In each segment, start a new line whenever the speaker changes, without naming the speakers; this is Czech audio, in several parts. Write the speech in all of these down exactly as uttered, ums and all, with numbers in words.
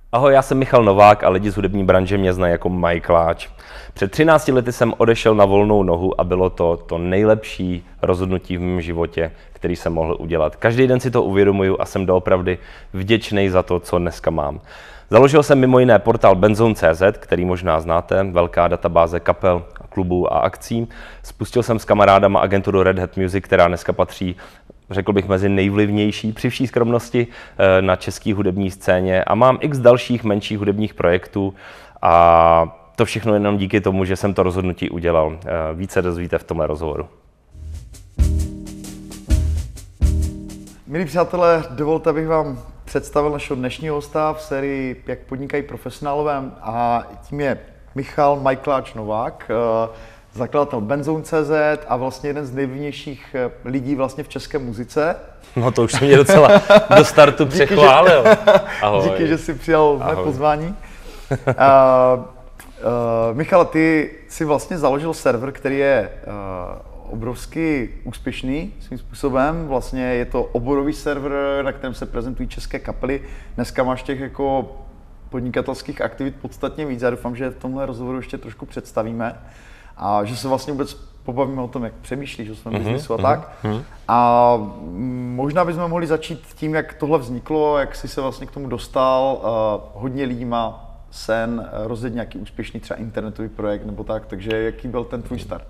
Ahoj, já jsem Michal Novák a lidi z hudební branže mě znají jako Michaeláč. Před třinácti lety jsem odešel na volnou nohu a bylo to to nejlepší rozhodnutí v mém životě, který jsem mohl udělat. Každý den si to uvědomuju a jsem doopravdy vděčný za to, co dneska mám. Založil jsem mimo jiné portál Benzone tečka cé zet, který možná znáte, velká databáze kapel, klubů a akcí. Spustil jsem s kamarádama agenturu Red Hat Music, která dneska patří, řekl bych, mezi nejvlivnější při vší skromnosti na české hudební scéně a mám x dalších menších hudebních projektů a to všechno jenom díky tomu, že jsem to rozhodnutí udělal. Více dozvíte v tomhle rozhovoru.
Milí přátelé, dovolte, abych vám představil našeho dnešního hosta v sérii Jak podnikají profesionálové a tím je Michal Michaeláč Novák, zakladatel Benzone tečka cé zet a vlastně jeden z nejvlivnějších lidí vlastně v české muzice.
No to už se mě docela do startu přechválil.
Ahoj. Díky, že jsi přijal mé pozvání. uh, uh, Michal, ty jsi vlastně založil server, který je uh, obrovsky úspěšný svým způsobem. Vlastně je to oborový server, na kterém se prezentují české kapely. Dneska máš těch jako podnikatelských aktivit podstatně víc. Já doufám, že v tomhle rozhovoru ještě trošku představíme. A že se vlastně vůbec pobavíme o tom, jak přemýšlíš o svém mm-hmm, biznisu a mm-hmm, tak. Mm-hmm. A možná bychom mohli začít tím, jak tohle vzniklo, jak jsi se vlastně k tomu dostal. Uh, hodně lidí má sen rozjet nějaký úspěšný třeba internetový projekt nebo tak, takže jaký byl ten tvůj start?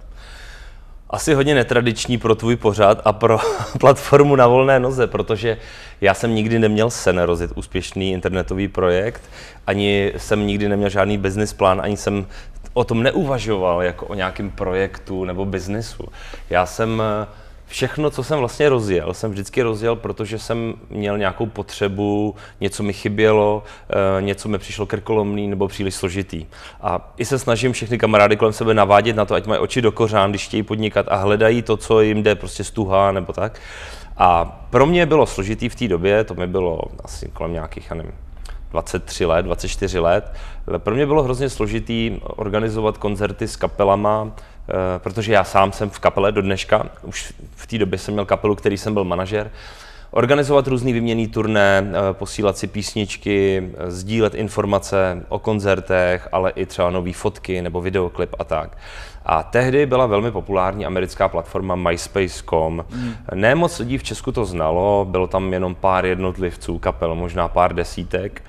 Asi hodně netradiční pro tvůj pořad a pro platformu Na volné noze, protože já jsem nikdy neměl sen rozjet úspěšný internetový projekt, ani jsem nikdy neměl žádný business plán, ani jsem o tom neuvažoval jako o nějakém projektu nebo biznesu. Já jsem všechno, co jsem vlastně rozjel, jsem vždycky rozjel, protože jsem měl nějakou potřebu, něco mi chybělo, něco mi přišlo krkolomný nebo příliš složitý. A i se snažím všechny kamarády kolem sebe navádět na to, ať mají oči do kořán, když chtějí podnikat a hledají to, co jim jde prostě stuha nebo tak. A pro mě bylo složitý v té době, to mi bylo asi kolem nějakých, já nevím, dvacet tři let, dvacet čtyři let. Pro mě bylo hrozně složitý organizovat koncerty s kapelama, protože já sám jsem v kapele do dneška, už v té době jsem měl kapelu, který jsem byl manažer. Organizovat různý výměnný turné, posílat si písničky, sdílet informace o koncertech, ale i třeba nový fotky nebo videoklip a tak. A tehdy byla velmi populární americká platforma MySpace tečka com. Mm. Ne moc lidí v Česku to znalo, bylo tam jenom pár jednotlivců, kapel, možná pár desítek.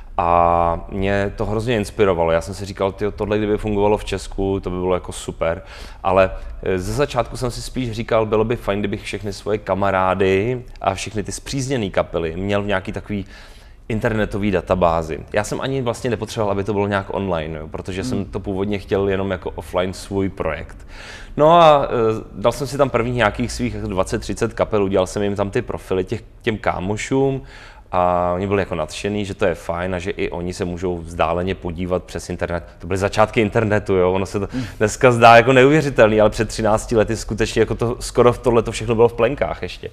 A mě to hrozně inspirovalo. Já jsem si říkal, tyjo, tohle kdyby fungovalo v Česku, to by bylo jako super. Ale ze začátku jsem si spíš říkal, bylo by fajn, kdybych všechny svoje kamarády a všechny ty spřízněné kapely měl v nějaký takový internetový databázi. Já jsem ani vlastně nepotřeboval, aby to bylo nějak online, jo, protože hmm. jsem to původně chtěl jenom jako offline svůj projekt. No a e, dal jsem si tam prvních nějakých svých dvacet třicet kapel, udělal jsem jim tam ty profily těch, těm kámošům a oni byli jako nadšený, že to je fajn a že i oni se můžou vzdáleně podívat přes internet. To byly začátky internetu, jo, ono se to dneska zdá jako neuvěřitelný, ale před třinácti lety skutečně jako to, skoro tohle to všechno bylo v plenkách ještě.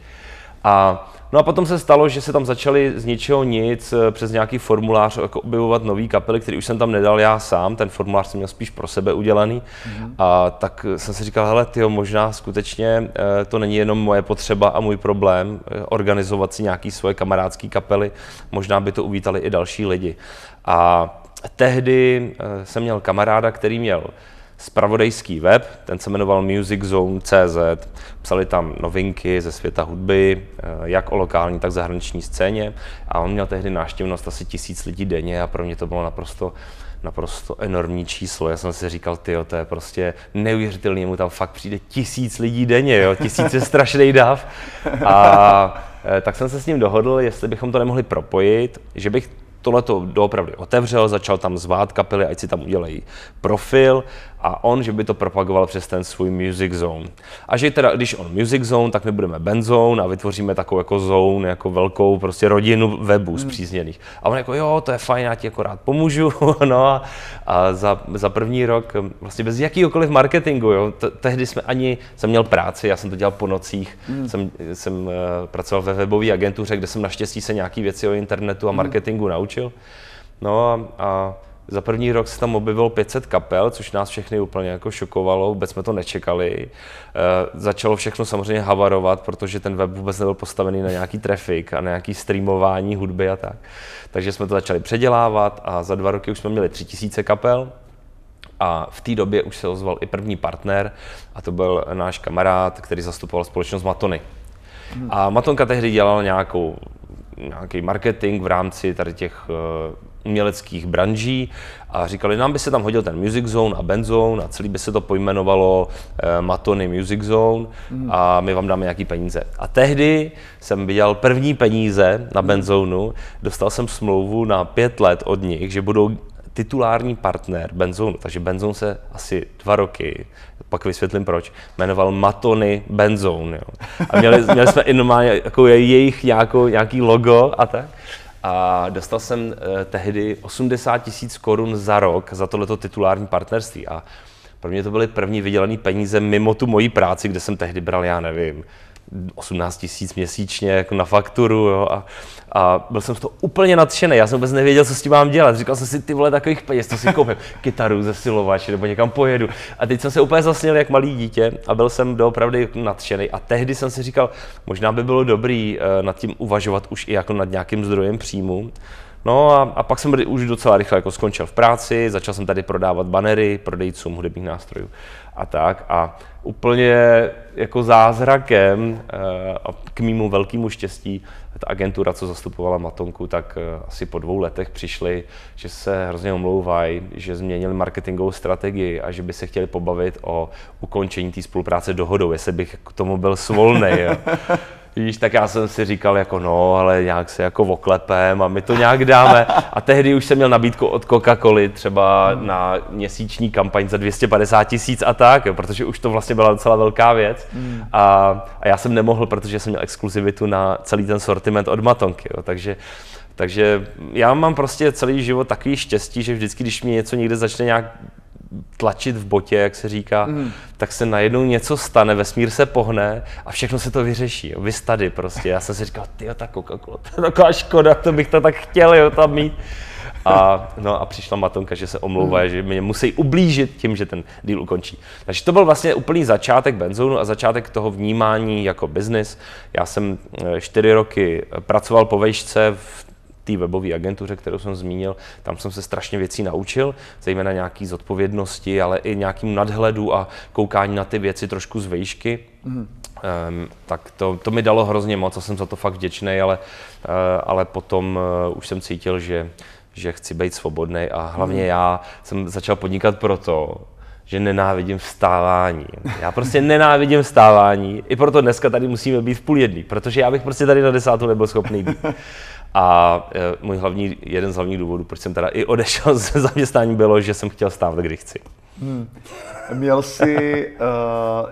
A no a potom se stalo, že se tam začaly z ničeho nic přes nějaký formulář jako objevovat nový kapely, který už jsem tam nedal já sám, ten formulář jsem měl spíš pro sebe udělaný. Mm-hmm. A tak jsem si říkal, hele tyjo, možná skutečně to není jenom moje potřeba a můj problém organizovat si nějaký svoje kamarádský kapely, možná by to uvítali i další lidi. A tehdy jsem měl kamaráda, který měl zpravodajský web, ten se jmenoval Music Zone tečka cé zet, psali tam novinky ze světa hudby, jak o lokální, tak zahraniční scéně a on měl tehdy návštěvnost asi tisíc lidí denně a pro mě to bylo naprosto, naprosto enormní číslo. Já jsem si říkal, tyjo, to je prostě neuvěřitelný, mu tam fakt přijde tisíc lidí denně, jo, tisíc je strašný dav. A tak jsem se s ním dohodl, jestli bychom to nemohli propojit, že bych tohleto doopravdy otevřel, začal tam zvát kapely, ať si tam udělají profil a on, že by to propagoval přes ten svůj Music Zone. A že teda, když on Music Zone, tak my budeme Benzone a vytvoříme takovou jako zone, jako velkou prostě rodinu webů zpřízněných. A on jako, jo, to je fajn, já ti jako rád pomůžu, no a, a za, za první rok vlastně bez jakýhokoliv marketingu, jo, T- tehdy jsme ani, jsem měl práci, já jsem to dělal po nocích, mm. jsem, jsem uh, pracoval ve webové agentuře, kde jsem naštěstí se nějaký věci o internetu a marketingu mm. naučil. No a, a za první rok se tam objevilo pět set kapel, což nás všechny úplně jako šokovalo, vůbec jsme to nečekali. E, začalo všechno samozřejmě havarovat, protože ten web vůbec nebyl postavený na nějaký traffic a na nějaký streamování hudby a tak. Takže jsme to začali předělávat a za dva roky už jsme měli tři tisíce kapel. A v té době už se ozval i první partner a to byl náš kamarád, který zastupoval společnost Matony. Hmm. A Matonka tehdy dělala nějakou, nějaký marketing v rámci tady těch uh, uměleckých branží a říkali, nám by se tam hodil ten Music Zone a Band Zone a celý by se to pojmenovalo uh, Matony Music Zone hmm. a my vám dáme nějaký peníze. A tehdy jsem viděl první peníze na Band Zoneu, dostal jsem smlouvu na pět let od nich, že budou titulární partner Band Zone, takže Band Zone se asi dva roky, pak vysvětlím proč, jmenoval Matony Band Zone, jo. A měli, měli jsme i normálně jako jejich nějakou, nějaký logo a tak. A dostal jsem eh, tehdy osmdesát tisíc korun za rok za tohleto titulární partnerství. A pro mě to byly první vydělané peníze mimo tu moji práci, kde jsem tehdy bral, já nevím, osmnáct tisíc měsíčně jako na fakturu, jo, a, a byl jsem z toho úplně nadšený, já jsem vůbec nevěděl, co s tím mám dělat, říkal jsem si, ty vole, takových peněz, to si koupím kytaru, zesilovač, nebo někam pojedu a teď jsem se úplně zasněl jak malý dítě a byl jsem doopravdy nadšený a tehdy jsem si říkal, možná by bylo dobrý uh, nad tím uvažovat už i jako nad nějakým zdrojem příjmu. No a, a pak jsem už docela rychle jako skončil v práci, začal jsem tady prodávat banery prodejcům hudebních nástrojů a tak a úplně jako zázrakem a k mému velkému štěstí ta agentura, co zastupovala Matonku, tak asi po dvou letech přišli, že se hrozně omlouvají, že změnili marketingovou strategii a že by se chtěli pobavit o ukončení té spolupráce dohodou, jestli bych k tomu byl svolnej. Víš, tak já jsem si říkal jako no, ale nějak se jako oklepem a my to nějak dáme. A tehdy už jsem měl nabídku od Coca-Coly třeba mm. na měsíční kampaň za dvě stě padesát tisíc a tak, jo, protože už to vlastně byla docela velká věc. Mm. A, a já jsem nemohl, protože jsem měl exkluzivitu na celý ten sortiment od Matonky, jo, takže takže já mám prostě celý život takový štěstí, že vždycky, když mě něco někde začne nějak tlačit v botě, jak se říká, mm. tak se najednou něco stane, vesmír se pohne a všechno se to vyřeší. Jo. Vy tady prostě. Já jsem si říkal, tyjo, ta Coca-Cola, to je taková škoda, to bych to tak chtěl, jo, tam mít. A, no a přišla Matonka, že se omlouvá, mm. že mě musí ublížit tím, že ten deal ukončí. Takže to byl vlastně úplný začátek Band Zoneu a začátek toho vnímání jako business. Já jsem čtyři roky pracoval po vejšce v té webové agentuře, kterou jsem zmínil, tam jsem se strašně věcí naučil, zejména nějaký zodpovědnosti, ale i nějakým nadhledu a koukání na ty věci trošku z vejšky. Mm. Um, tak to, to mi dalo hrozně moc a jsem za to fakt vděčný, ale, uh, ale potom uh, už jsem cítil, že, že chci být svobodný a hlavně mm. já jsem začal podnikat proto, že nenávidím vstávání. Já prostě nenávidím vstávání, i proto dneska tady musíme být v půl jedný, protože já bych prostě tady na desátou nebyl schopný být. A e, můj hlavní, jeden z hlavních důvodů, proč jsem teda i odešel ze zaměstnání, bylo, že jsem chtěl stávat, kdy chci. Hmm.
Měl jsi, uh,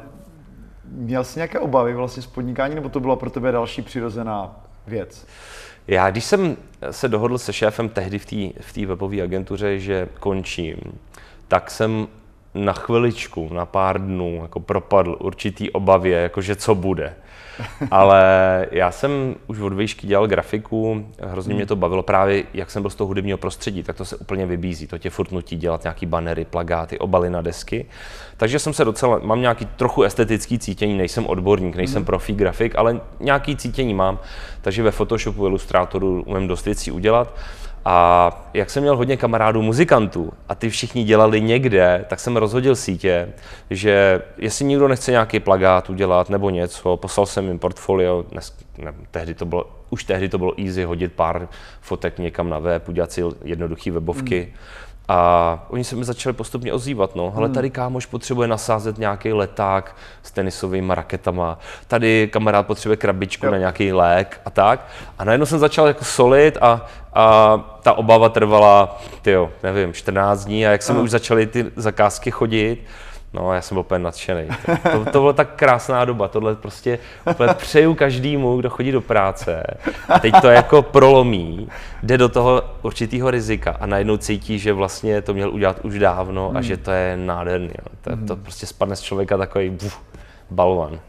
měl jsi nějaké obavy vlastně z podnikání, nebo to byla pro tebe další přirozená věc?
Já, když jsem se dohodl se šéfem tehdy v té v té webové agentuře, že končím, tak jsem na chviličku, na pár dnů jako propadl určitý obavě, jakože co bude. Ale já jsem už od výšky dělal grafiku, hrozně mě to bavilo právě, jak jsem byl z toho hudebního prostředí, tak to se úplně vybízí, to tě furt nutí dělat nějaký banery, plagáty, obaly na desky. Takže jsem se docela, mám nějaký trochu estetický cítění, nejsem odborník, nejsem profí grafik, ale nějaký cítění mám, takže ve Photoshopu, Illustratoru umím dost věcí udělat. A jak jsem měl hodně kamarádů muzikantů a ty všichni dělali někde, tak jsem rozhodil sítě, že jestli někdo nechce nějaký plakát udělat nebo něco, poslal jsem jim portfolio, dnes, ne, tehdy to bylo, už tehdy to bylo easy hodit pár fotek někam na web, udělat si jednoduché webovky. Mm. A oni se mi začali postupně ozývat, no, hele, tady kámoš potřebuje nasázet nějaký leták s tenisovými raketama, tady kamarád potřebuje krabičku jo. na nějaký lék a tak. A najednou jsem začal jako solit a, a ta obava trvala, tyjo, nevím, čtrnáct dní a jak se mi už začaly ty zakázky chodit, no, já jsem byl úplně nadšený. To, to, to byla tak krásná doba, tohle prostě úplně přeju každému, kdo chodí do práce. A teď to jako prolomí, jde do toho určitého rizika a najednou cítí, že vlastně to měl udělat už dávno hmm. a že to je nádherný. Jo. To, hmm. to prostě spadne z člověka takový buf, balvan.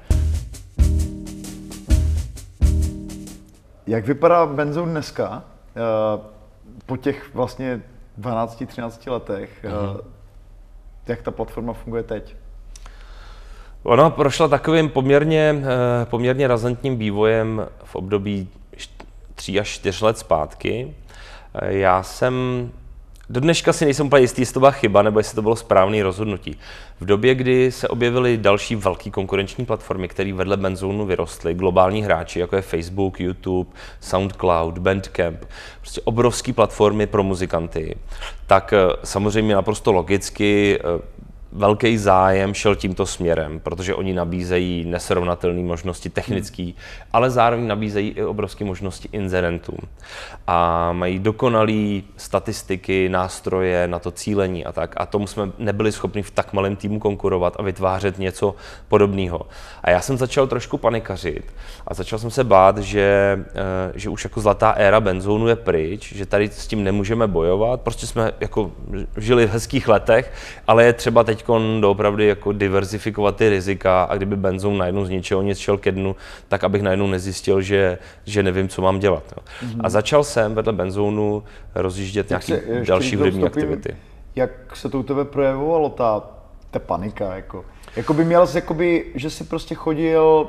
Jak vypadá Band Zone dneska? Po těch vlastně dvanácti třinácti letech. Uh-huh. Jak ta platforma funguje teď?
Ona prošla takovým poměrně, poměrně razantním vývojem v období tří až čtyř let zpátky. Já jsem do dneška si nejsem úplně jistý, jestli to byla chyba, nebo jestli to bylo správné rozhodnutí. V době, kdy se objevily další velké konkurenční platformy, které vedle Benzonu vyrostly, globální hráči, jako je Facebook, YouTube, SoundCloud, Bandcamp, prostě obrovské platformy pro muzikanty, tak samozřejmě naprosto logicky velký zájem šel tímto směrem, protože oni nabízejí nesrovnatelné možnosti technické, hmm. ale zároveň nabízejí i obrovské možnosti inzerentům. A mají dokonalé statistiky, nástroje na to cílení a tak. A tomu jsme nebyli schopni v tak malém týmu konkurovat a vytvářet něco podobného. A já jsem začal trošku panikařit a začal jsem se bát, že, že už jako zlatá éra Benzonu je pryč, že tady s tím nemůžeme bojovat. Prostě jsme jako žili v hezkých letech, ale je třeba teď doopravdy jako diverzifikovat ty rizika a kdyby Benzone najednou z ničeho nic šel ke dnu, tak abych najednou nezjistil, že, že nevím, co mám dělat. Jo. Mm-hmm. A začal jsem vedle Benzonu rozjíždět nějaké další hudební aktivity.
Jak se to u tebe projevovalo, ta, ta panika? Jako? Jakoby měl jsi, jakoby, že jsi prostě chodil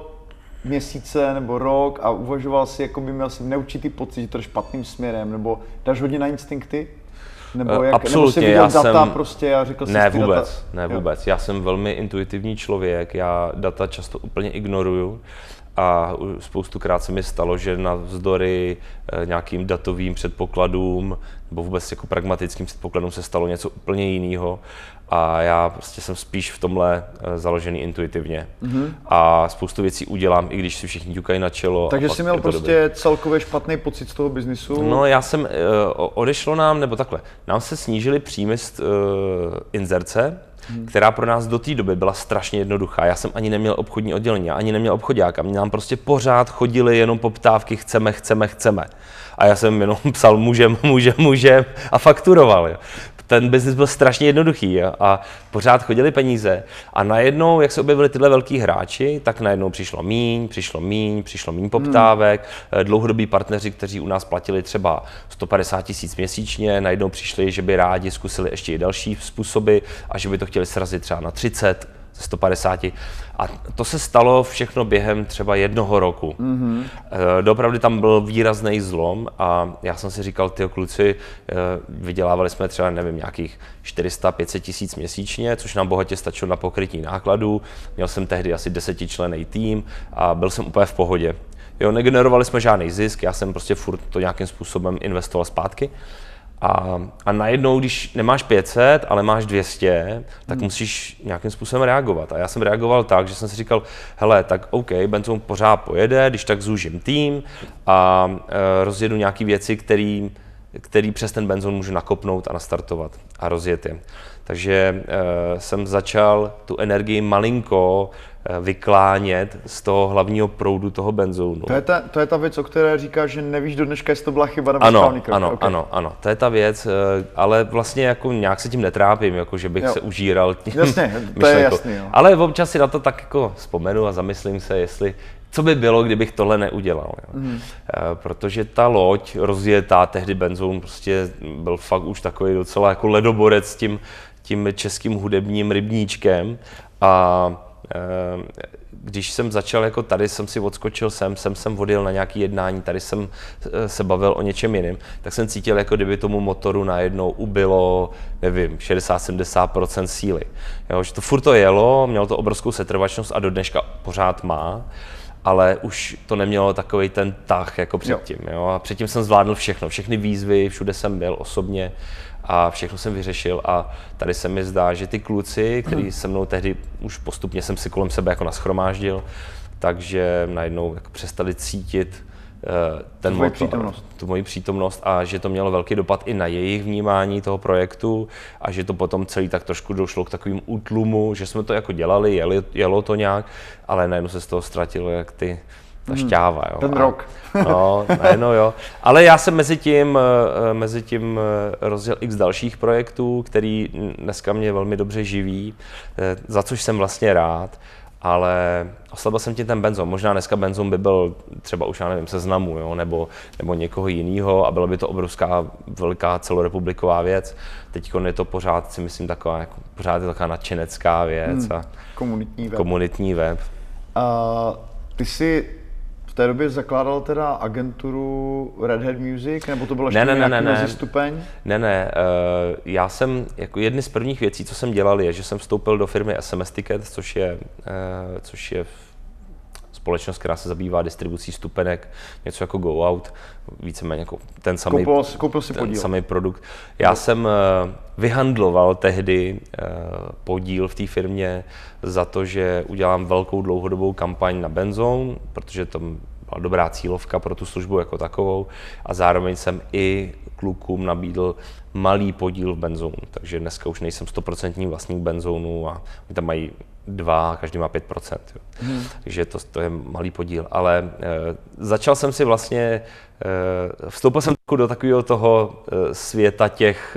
měsíce nebo rok a uvažoval si, jakoby měl jsi neurčitý pocit, že to je špatným směrem, nebo dáš hodně na instinkty? Nebo, jak,
Absolutně,
nebo jsi viděl
já
data
jsem,
prostě a řekl jsi
ne
ty
vůbec,
data?
ne vůbec. Já jsem velmi intuitivní člověk, já data často úplně ignoruju a spoustukrát se mi stalo, že navzdory nějakým datovým předpokladům nebo vůbec jako pragmatickým předpokladům se stalo něco úplně jiného a já prostě jsem spíš v tomhle založený intuitivně. Mm-hmm. A spoustu věcí udělám, i když si všichni ťukají na čelo.
Takže jsi měl prostě dobrý. Celkově špatný pocit z toho biznisu?
No já jsem, odešlo nám, nebo takhle, nám se snížily příjmy z uh, inzerce, Hmm. která pro nás do té doby byla strašně jednoduchá. Já jsem ani neměl obchodní oddělení, já ani neměl obchoďáka. Nám prostě pořád chodily jenom poptávky, chceme, chceme, chceme. A já jsem jenom psal můžem, můžem, můžem a fakturoval. Jo. Ten biznis byl strašně jednoduchý, jo. A pořád chodily peníze. A najednou, jak se objevili tyhle velký hráči, tak najednou přišlo míň, přišlo míň, přišlo míň poptávek. Hmm. Dlouhodobí partneři, kteří u nás platili třeba sto padesát tisíc měsíčně, najednou přišli, že by rádi zkusili ještě i další způsoby a že by to chtěli srazit třeba na třicet, ze sto padesát. A to se stalo všechno během třeba jednoho roku. Mm-hmm. Doopravdy tam byl výrazný zlom a já jsem si říkal, tyjo kluci, vydělávali jsme třeba, nevím, nějakých čtyři sta pět set tisíc měsíčně, což nám bohatě stačilo na pokrytí nákladů. Měl jsem tehdy asi desetičlenný tým a byl jsem úplně v pohodě. Jo, negenerovali jsme žádný zisk, já jsem prostě furt to nějakým způsobem investoval zpátky. A, a najednou, když nemáš pět set, ale máš dvě stě, tak hmm. musíš nějakým způsobem reagovat. A já jsem reagoval tak, že jsem si říkal, hele, tak OK, Benzone pořád pojede, když tak zúžím tým a e, rozjedu nějaké věci, který, který přes ten Benzone můžu nakopnout a nastartovat a rozjet je. Takže e, jsem začal tu energii malinko vyklánět z toho hlavního proudu toho Benzonu.
To je ta, to je ta věc, o které říkáš, že nevíš do dneška, jestli to byla chyba nebo
ano,
správný krok.
Ano,
okay.
ano, ano, to je ta věc, ale vlastně jako nějak se tím netrápím, jako že bych jo. se užíral tím
Jasně, to je jasný, jo.
Ale občas si na to tak jako vzpomenu a zamyslím se, jestli, co by bylo, kdybych tohle neudělal. Jo. Mm. Protože ta loď rozjetá, tehdy Benzone prostě byl fakt už takový docela jako ledoborec s tím, tím českým hudebním rybníčkem a když jsem začal, jako tady jsem si odskočil sem, sem jsem odjel na nějaké jednání, tady jsem se bavil o něčem jiném, tak jsem cítil, jako kdyby tomu motoru najednou ubylo, nevím, šedesát sedmdesát procent síly. Jo, že to furt to jelo, mělo to obrovskou setrvačnost a do dneška pořád má, ale už to nemělo takovej ten tah jako předtím. Jo. Jo. A předtím jsem zvládl všechno, všechny výzvy, všude jsem byl osobně a všechno jsem vyřešil a tady se mi zdá, že ty kluci, který se mnou tehdy už postupně jsem si kolem sebe jako nashromáždil, takže najednou jako přestali cítit uh, ten motor, přítomnost. tu moji přítomnost a že to mělo velký dopad i na jejich vnímání toho projektu a že to potom celý tak trošku došlo k takovým útlumu, že jsme to jako dělali, jeli, jelo to nějak, ale najednou se z toho ztratilo jak ty ta šťáva, jo.
Ten rok.
No, najednou jo. Ale já jsem mezi tím, mezi tím rozjel x dalších projektů, který dneska mě velmi dobře živí, za což jsem vlastně rád. ale oslabil jsem tím ten Benzone. Možná dneska Benzone by byl třeba už, já nevím, Seznamu, jo, nebo, nebo někoho jiného a byla by to obrovská, velká celorepubliková věc. Teď je to pořád, si myslím, taková, jako, pořád je taková nadšenecká věc.
Hmm,
a
komunitní web.
Komunitní web.
A ty jsi v té době zakládal teda agenturu Red Hat Music, nebo to bylo ještě
ne, ne,
nějaký
ne, ne.
stupeň?
Ne, ne, uh, já jsem, jako jedny z prvních věcí, co jsem dělal, je, že jsem vstoupil do firmy S M S Ticket, což je, uh, což je společnost, která se zabývá distribucí stupenek, něco jako Go Out, víceméně jako ten samý,
koupil, koupil si
ten
podíl.
samý produkt. Já no. jsem uh, vyhandloval tehdy uh, podíl v té firmě za to, že udělám velkou dlouhodobou kampaň na Benzone, protože to byla dobrá cílovka pro tu službu jako takovou a zároveň jsem i klukům nabídl malý podíl v Benzone, takže dneska už nejsem stoprocentní vlastník Benzonu a oni tam mají dva, každý má pět procent. Hmm. Takže to, to je malý podíl. Ale e, začal jsem si vlastně, e, vstoupil jsem do takového toho e, světa těch,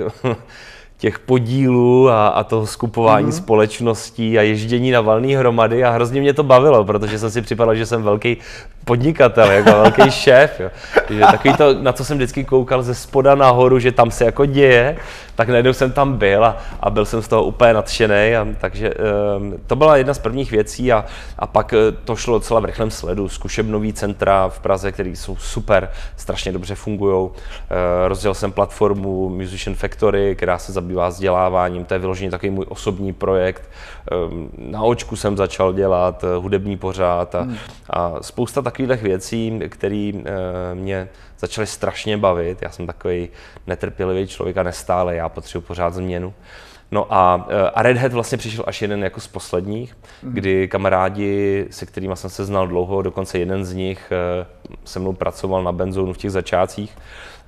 těch podílů a, a toho skupování hmm. společností a ježdění na valné hromady a hrozně mě to bavilo, protože jsem si připadal, že jsem velký podnikatel, jako velký šéf. Jo. Že takový to, na co jsem vždycky koukal ze spoda nahoru, že tam se jako děje, tak najednou jsem tam byl a, a byl jsem z toho úplně nadšený. A, takže um, to byla jedna z prvních věcí a, a pak to šlo docela v rychlém sledu. Zkušebnový centra v Praze, které jsou super, strašně dobře fungují. Uh, rozdělal jsem platformu Musician Factory, která se zabývá vzděláváním, to je vyloženě takový můj osobní projekt. Um, na očku jsem začal dělat uh, hudební pořad a, hmm. a spousta takových věcí, které uh, mě začaly strašně bavit. Já jsem takový netrpělivý člověk a nestále, já potřebuji pořád změnu. No a, a Red Hat vlastně přišel až jeden jako z posledních, mm. kdy kamarádi, se kterými jsem se znal dlouho, dokonce jeden z nich se mnou pracoval na Benzonu v těch začátcích,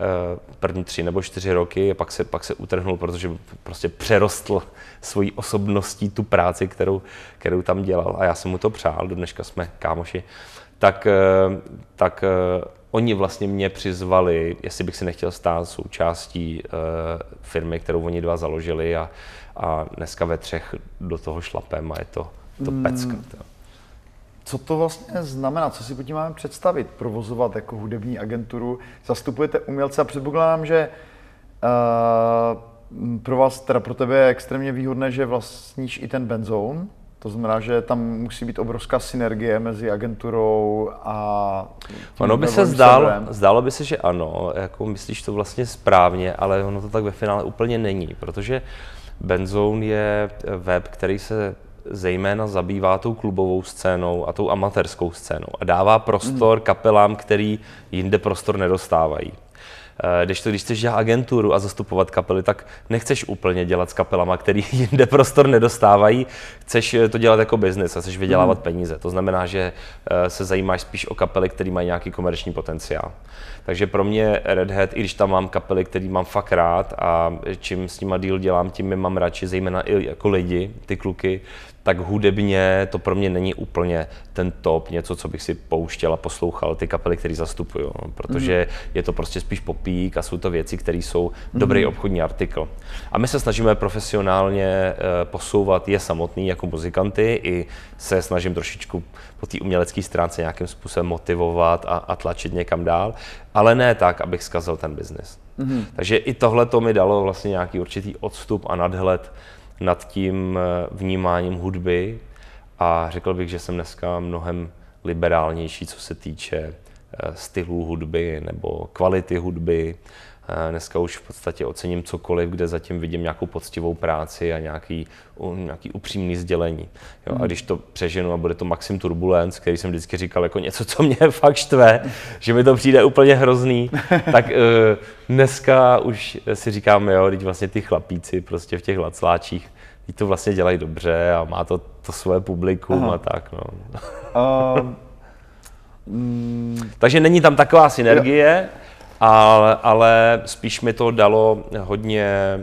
první tři nebo čtyři roky, a pak se, pak se utrhnul, protože prostě přerostl svojí osobností tu práci, kterou, kterou tam dělal a já jsem mu to přál, do dneška jsme kámoši. Tak, tak oni vlastně mě přizvali, jestli bych si nechtěl stát součástí uh, firmy, kterou oni dva založili a, a dneska ve třech do toho šlapem a je to, to pecka.
Hmm. Co to vlastně znamená? Co si pod tím máme představit? Provozovat jako hudební agenturu? Zastupujete umělce a předpokládám, že uh, pro vás, teda pro tebe je extrémně výhodné, že vlastníš i ten Benzone. To znamená, že tam musí být obrovská synergie mezi agenturou a...
Ono by se zdálo, zdálo by se, že ano, jako myslíš to vlastně správně, ale ono to tak ve finále úplně není, protože Benzone je web, který se zejména zabývá tou klubovou scénou a tou amatérskou scénou a dává prostor kapelám, který jinde prostor nedostávají. Když to, když chceš dělat agenturu a zastupovat kapely, tak nechceš úplně dělat s kapelama, který jinde prostor nedostávají, chceš to dělat jako biznis a chceš vydělávat mm. peníze. To znamená, že se zajímáš spíš o kapely, které mají nějaký komerční potenciál. Takže pro mě Red Hat, i když tam mám kapely, který mám fakt rád a čím s nima deal dělám, tím je mám radši, zejména i jako lidi, ty kluky, tak hudebně to pro mě není úplně ten top, něco, co bych si pouštěl a poslouchal, ty kapely, které zastupuju, protože mm. je to prostě spíš popík a jsou to věci, které jsou mm. dobrý obchodní artikl. A my se snažíme profesionálně posouvat je samotný jako muzikanty, i se snažím trošičku po té umělecké stránce nějakým způsobem motivovat a, a tlačit někam dál, ale ne tak, abych zkazil ten biznis. Mm. Takže i tohle to mi dalo vlastně nějaký určitý odstup a nadhled nad tím vnímáním hudby a řekl bych, že jsem dneska mnohem liberálnější, co se týče stylů hudby nebo kvality hudby. Dneska už v podstatě ocením cokoliv, kde zatím vidím nějakou poctivou práci a nějaký, nějaký upřímný sdělení. Jo, a když to přeženu a bude to Maxim Turbulence, který jsem vždycky říkal jako něco, co mě fakt štve, že mi to přijde úplně hrozný, tak uh, dneska už si říkám, jo, teď vlastně ty chlapíci prostě v těch lacláčích, teď to vlastně dělají dobře a má to, to svoje publikum. Aha. A tak. No. Um, mm, Takže není tam taková synergie, jo. Ale, ale spíš mi to dalo hodně,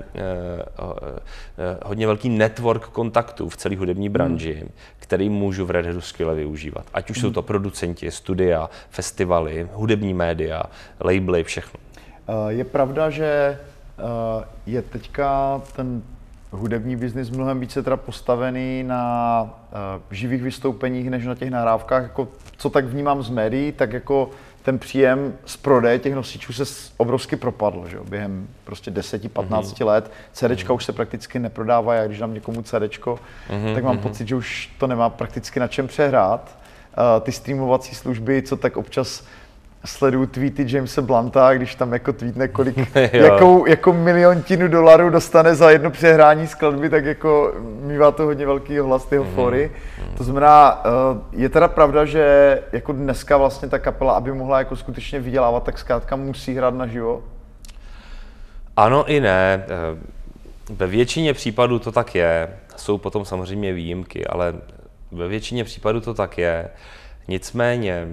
eh, hodně velký network kontaktů v celé hudební branži, hmm. který můžu v Red Hatu skvěle využívat. Ať už hmm. jsou to producenti, studia, festivaly, hudební média, labely, všechno.
Je pravda, že je teďka ten hudební biznis mnohem více teda postavený na uh, živých vystoupeních než na těch nahrávkách. Jako, co tak vnímám z médií, tak jako ten příjem z prodeje těch nosičů se obrovsky propadl, že jo? Během prostě deset patnáct mm-hmm. let. CDčka mm-hmm. už se prakticky neprodávají, a když dám někomu CDčko, mm-hmm. tak mám mm-hmm. pocit, že už to nemá prakticky na čem přehrát. Uh, ty streamovací služby, co tak občas sleduju tweety Jamesa Blunta, když tam jako tweetne, kolik, jakou, jako miliontinu dolarů dostane za jedno přehrání skladby, tak jako mívá to hodně velký hlas ty hovory. Mm-hmm. To znamená, je teda pravda, že jako dneska vlastně ta kapela, aby mohla jako skutečně vydělávat, tak zkrátka musí hrát naživo?
Ano i ne. Ve většině případů to tak je. Jsou potom samozřejmě výjimky, ale ve většině případů to tak je. Nicméně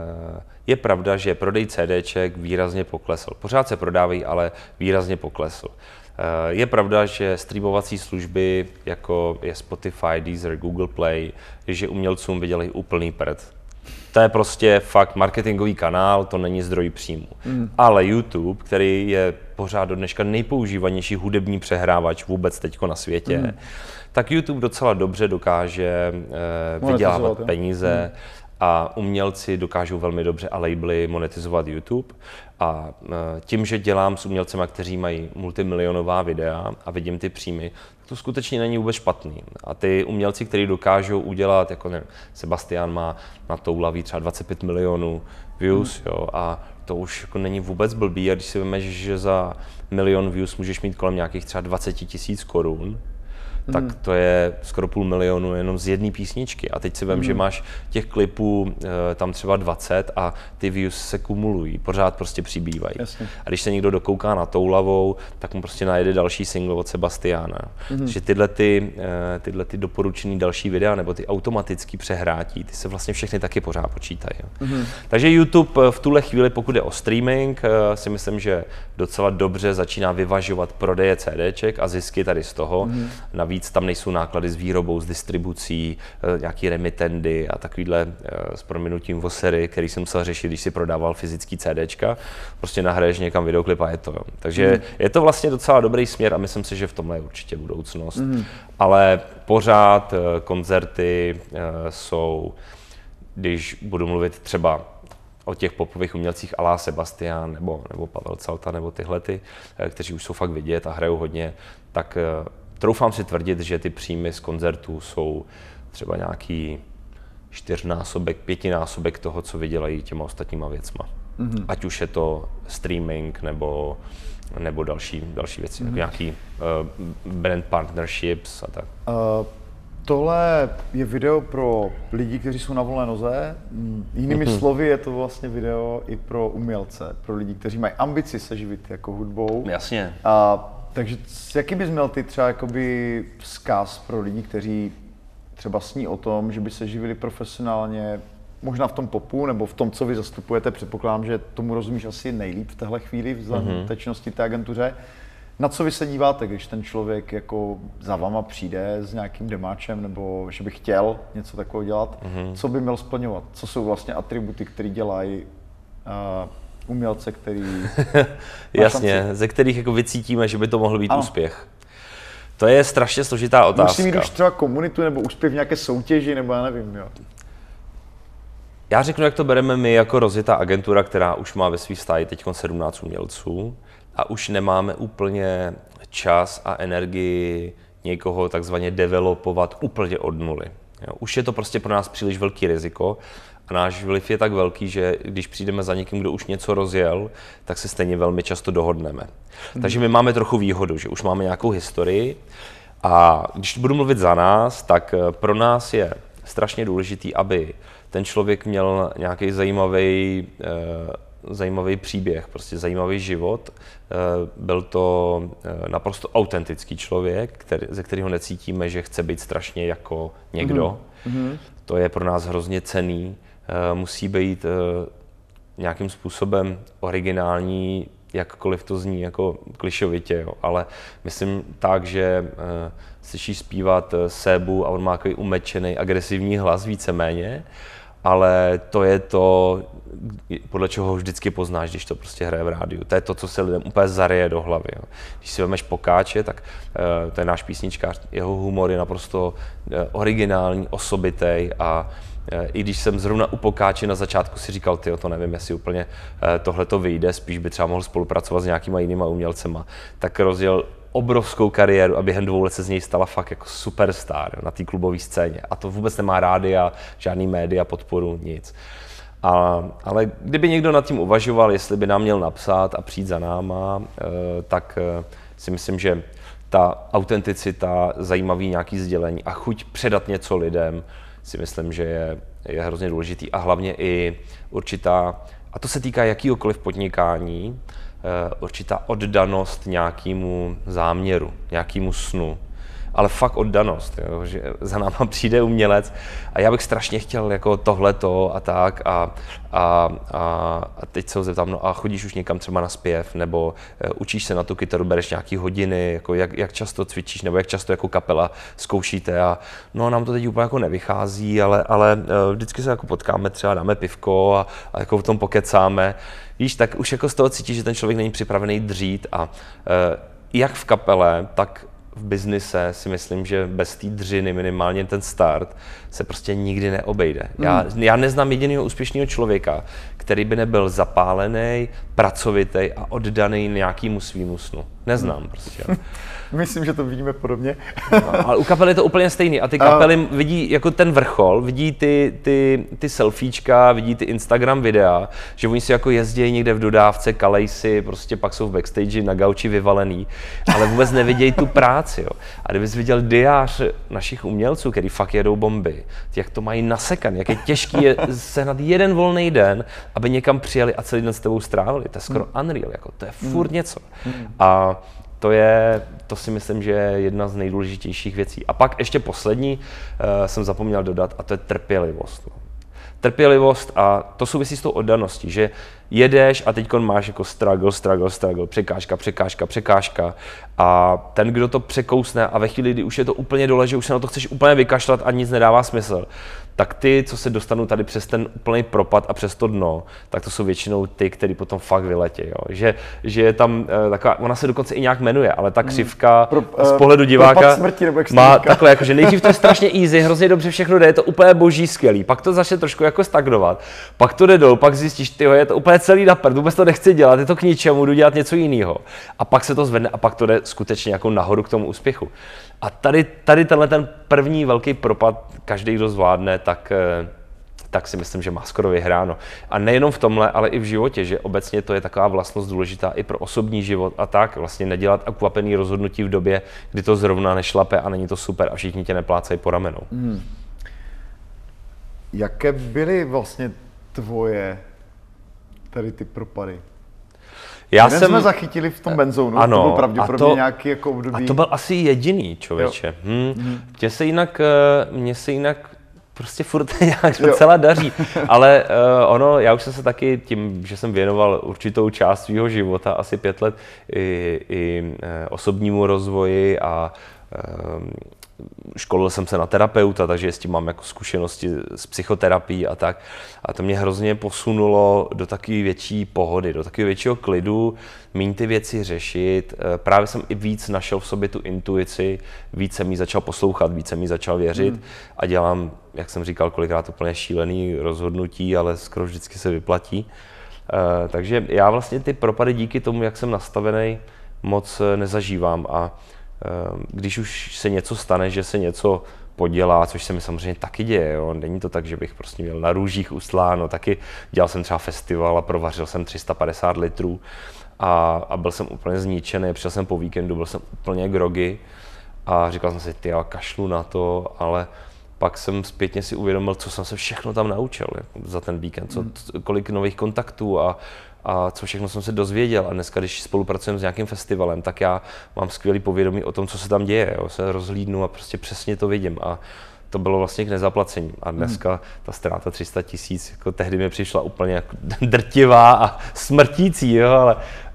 je pravda, že prodej CDček výrazně poklesl. Pořád se prodávají, ale výrazně poklesl. Je pravda, že streamovací služby, jako je Spotify, Deezer, Google Play, že umělcům vydělají úplný prd. To je prostě fakt marketingový kanál, to není zdroj příjmu. Mm. Ale YouTube, který je pořád do dneška nejpoužívanější hudební přehrávač vůbec teďko na světě, mm. tak YouTube docela dobře dokáže eh, vydělávat peníze. Mm. A umělci dokážou velmi dobře a labely monetizovat YouTube. A tím, že dělám s umělcema, kteří mají multimilionová videa a vidím ty příjmy, to skutečně není vůbec špatný. A ty umělci, kteří dokážou udělat, jako nevím, Sebastian má na Toulaví třeba dvacet pět milionů views, hmm. jo, a to už jako není vůbec blbý. A když si vemeš, že za milion views můžeš mít kolem nějakých třeba dvacet tisíc korun, tak to je skoro půl milionu jenom z jedné písničky. A teď si vem, mm. že máš těch klipů e, tam třeba dvacet a ty views se kumulují, pořád prostě přibývají. Jasně. A když se někdo dokouká na Toulavou, tak mu prostě najede další single od Sebastiana. Mm. Takže tyhle, ty, e, tyhle ty doporučený další videa nebo ty automatický přehrátí, ty se vlastně všechny taky pořád počítají. Mm. Takže YouTube v tuhle chvíli, pokud je o streaming, e, si myslím, že docela dobře začíná vyvažovat prodeje CDček a zisky tady z toho. Mm. Navíc tam nejsou náklady s výrobou, s distribucí, nějaký remitendy a takovýhle s prominutím vosery, který jsem musel řešit, když si prodával fyzický CDčka. Prostě nahraješ někam videoklip a je to. Takže mm. je to vlastně docela dobrý směr a myslím si, že v tomhle je určitě budoucnost. Mm. Ale pořád koncerty jsou, když budu mluvit třeba o těch popových umělcích à la Sebastian nebo, nebo Pavel Calta nebo tyhle, ty, kteří už jsou fakt vidět a hrajou hodně, tak troufám si tvrdit, že ty příjmy z koncertů jsou třeba nějaký čtyřnásobek, pětinásobek toho, co vydělají těma ostatníma věcma. Mm-hmm. Ať už je to streaming nebo, nebo další, další věci, mm-hmm. jako nějaký uh, brand partnerships a tak. Uh,
tohle je video pro lidi, kteří jsou na volné noze. Jinými mm-hmm. slovy je to vlastně video i pro umělce, pro lidi, kteří mají ambici se živit jako hudbou.
Jasně.
A takže jaký bys měl ty třeba jakoby vzkaz pro lidi, kteří třeba sní o tom, že by se živili profesionálně, možná v tom popu nebo v tom, co vy zastupujete, předpokládám, že tomu rozumíš asi nejlíp v téhle chvíli, vzhledem mm-hmm. tečnosti té agentuře. Na co vy se díváte, když ten člověk jako za váma přijde s nějakým demáčem nebo že by chtěl něco takového dělat, mm-hmm. co by měl splňovat? Co jsou vlastně atributy, které dělají uh, umělce, který...
Jasně, ze kterých jako vycítíme, že by to mohl být ano. úspěch. To je strašně složitá otázka.
Musí mít už třeba komunitu nebo úspěch v nějaké soutěži, nebo já nevím, jo.
Já řeknu, jak to bereme my jako rozjetá agentura, která už má ve svých stáji teď sedmnáct umělců a už nemáme úplně čas a energii někoho takzvaně developovat úplně od nuly. Jo, už je to prostě pro nás příliš velký riziko. A náš vliv je tak velký, že když přijdeme za někým, kdo už něco rozjel, tak se stejně velmi často dohodneme. Hmm. Takže my máme trochu výhodu, že už máme nějakou historii a když budu mluvit za nás, tak pro nás je strašně důležitý, aby ten člověk měl nějaký zajímavý, zajímavý příběh, prostě zajímavý život. Byl to naprosto autentický člověk, který, ze kterého necítíme, že chce být strašně jako někdo. Hmm. To je pro nás hrozně cenný. Musí být nějakým způsobem originální, jakkoliv to zní jako klišovitě, jo. Ale myslím tak, že slyšíš zpívat Sébu a on má takový umečený, agresivní hlas víceméně ale to je to, podle čeho vždycky poznáš, když to prostě hraje v rádiu. To je to, co se lidem úplně zaryje do hlavy. Jo. Když si vemeš Pokáče, tak uh, to je náš písničkář, jeho humor je naprosto uh, originální, osobitej a uh, i když jsem zrovna u Pokáče na začátku si říkal, tyjo, to nevím, jestli úplně uh, tohle to vyjde, spíš by třeba mohl spolupracovat s nějakýma jinýma umělcema, tak rozjel obrovskou kariéru a během dvou let se z něj stala fakt jako superstar na té klubové scéně. A to vůbec nemá rádia, žádný média, podporu, nic. A, ale kdyby někdo nad tím uvažoval, jestli by nám měl napsat a přijít za náma, tak si myslím, že ta autenticita, zajímavý nějaký sdělení a chuť předat něco lidem, si myslím, že je, je hrozně důležitý a hlavně i určitá, a to se týká jakýhokoliv podnikání, určitá oddanost nějakému záměru, nějakému snu. Ale fakt oddanost, jo, že za náma přijde umělec a já bych strašně chtěl jako tohleto a tak a, a, a, a teď se ho zeptám, no a chodíš už někam třeba na zpěv, nebo uh, učíš se na tu kytaru, bereš nějaký hodiny, jako jak, jak často cvičíš, nebo jak často jako kapela zkoušíte a no nám to teď úplně jako nevychází, ale, ale uh, vždycky se jako potkáme, třeba dáme pivko a, a jako v tom pokecáme, víš, tak už jako z toho cítíš, že ten člověk není připravený dřít a uh, jak v kapele, tak v biznise si myslím, že bez té dřiny, minimálně ten start, se prostě nikdy neobejde. Mm. Já, já neznám jediného úspěšného člověka, který by nebyl zapálený, pracovitý a oddaný nějakému svýmu snu. Neznám mm. prostě.
Myslím, že to vidíme podobně.
No, ale u kapely je to úplně stejný. A ty kapely uh. vidí jako ten vrchol, vidí ty, ty, ty selfiečka, vidí ty Instagram videa, že oni si jako jezdí někde v dodávce, kalej si, prostě pak jsou v backstage na gauči vyvalený, ale vůbec nevidějí tu práci. Jo. A kdybys viděl diář našich umělců, který fakt jedou bomby, jak to mají nasekan, jak je těžký je sehnat jeden volný den, aby někam přijeli a celý den s tebou strávili. To je skoro mm. unreal, jako, to je furt mm. něco. Mm. A to je, to si myslím, že je jedna z nejdůležitějších věcí. A pak ještě poslední uh, jsem zapomněl dodat, a to je trpělivost. No. Trpělivost a to souvisí s tou oddaností, že jedeš a teď máš jako struggle, struggle, struggle, překážka, překážka, překážka a ten, kdo to překousne a ve chvíli, kdy už je to úplně dole, že už se na to chceš úplně vykašlat a nic nedává smysl, tak ty, co se dostanou tady přes ten úplný propad a přes to dno, tak to jsou většinou ty, který potom fakt vyletí. Jo. Že, že je tam uh, taková, ona se dokonce i nějak jmenuje, ale ta křivka Pro, uh, z pohledu diváka
smrti, nebo
má takhle, jakože nejdřív to je strašně easy, hrozně dobře všechno jde, je to úplně boží, skvělý, pak to začne trošku jako stagnovat, pak to jde dolů, pak zjistíš, tyjo, je to úplně celý na prd, vůbec to nechci dělat, je to k ničemu, jdu dělat něco jiného. A pak se to zvedne a pak to jde skutečně jako nahoru k tomu úspěchu. A tady, tady tenhle ten první velký propad, každý, kdo zvládne, tak, tak si myslím, že má skoro vyhráno. A nejenom v tomhle, ale i v životě, že obecně to je taková vlastnost důležitá i pro osobní život a tak, vlastně nedělat ukvapený rozhodnutí v době, kdy to zrovna nešlape a není to super a všichni tě neplácají po ramenou. Hmm.
Jaké byly vlastně tvoje tady ty propady?
Já
Jeden
jsem...
jsme zachytili v tom Benzónu,
ano,
to byl pravděpodobně
to,
nějaký jako období.
A to byl asi jediný, člověče. Hmm. Hmm. Mně se jinak, mně se jinak prostě furt nějak docela daří, ale uh, ono, já už jsem se taky tím, že jsem věnoval určitou část svého života, asi pět let, i, i uh, osobnímu rozvoji a uh, školil jsem se na terapeuta, takže s tím mám jako zkušenosti s psychoterapií a tak. A to mě hrozně posunulo do takové větší pohody, do takového většího klidu, méně ty věci řešit. Právě jsem i víc našel v sobě tu intuici, víc jsem jí začal poslouchat, víc jsem jí začal věřit hmm. a dělám, jak jsem říkal, kolikrát úplně šílený rozhodnutí, ale skoro vždycky se vyplatí. Uh, takže já vlastně ty propady díky tomu, jak jsem nastavený, moc nezažívám a když už se něco stane, že se něco podělá, což se mi samozřejmě taky děje, jo. Není to tak, že bych prostě měl na růžích ustláno, taky dělal jsem třeba festival a provařil jsem tři sta padesát litrů a, a byl jsem úplně zničený, přišel jsem po víkendu, byl jsem úplně groggy a říkal jsem si, ty já kašlu na to, ale pak jsem zpětně si uvědomil, co jsem se všechno tam naučil jako za ten víkend, co, kolik nových kontaktů a a co všechno jsem se dozvěděl. A dneska, když spolupracujeme s nějakým festivalem, tak já mám skvělý povědomí o tom, co se tam děje. Jo. Se rozhlídnu a prostě přesně to vidím. A to bylo vlastně k nezaplacení. A dneska hmm. ta ztráta tři sta tisíc, jako tehdy mi přišla úplně jako drtivá a smrtící, jo, ale,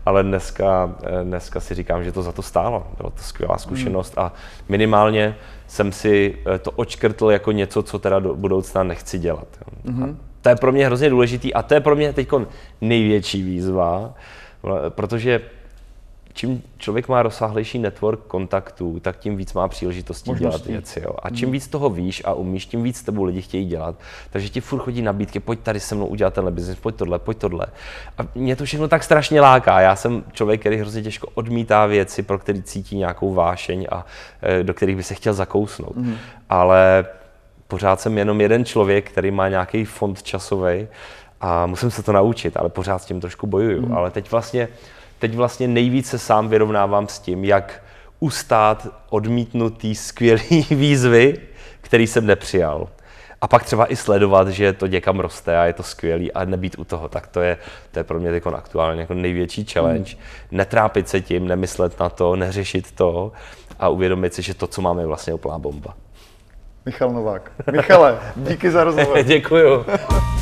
ale dneska, dneska si říkám, že to za to stálo. Byla to skvělá zkušenost a minimálně jsem si to odškrtl jako něco, co teda do budoucna nechci dělat. Mm-hmm. To je pro mě hrozně důležitý a to je pro mě teď největší výzva, protože čím člověk má rozsáhlejší network kontaktů, tak tím víc má příležitostí dělat věci. Jo. A čím víc toho víš a umíš, tím víc s tebou lidi chtějí dělat. Takže ti furt chodí nabídky, pojď tady se mnou udělat tenhle biznis, pojď tohle, pojď tohle. A mě to všechno tak strašně láká. Já jsem člověk, který hrozně těžko odmítá věci, pro který cítí nějakou vášeň a do kterých by se chtěl zakousnout. Mm. Ale pořád jsem jenom jeden člověk, který má nějaký fond časový a musím se to naučit, ale pořád s tím trošku bojuju. Mm. Ale teď vlastně Teď vlastně nejvíce se sám vyrovnávám s tím, jak ustát odmítnutý skvělý výzvy, který jsem nepřijal. A pak třeba i sledovat, že to někam roste a je to skvělý a nebýt u toho. Tak to je, to je pro mě teď aktuálně jako největší challenge. Hmm. Netrápit se tím, nemyslet na to, neřešit to a uvědomit si, že to, co máme, je vlastně úplná bomba.
Michal Novák. Michale, díky za rozhovor.
Děkuju.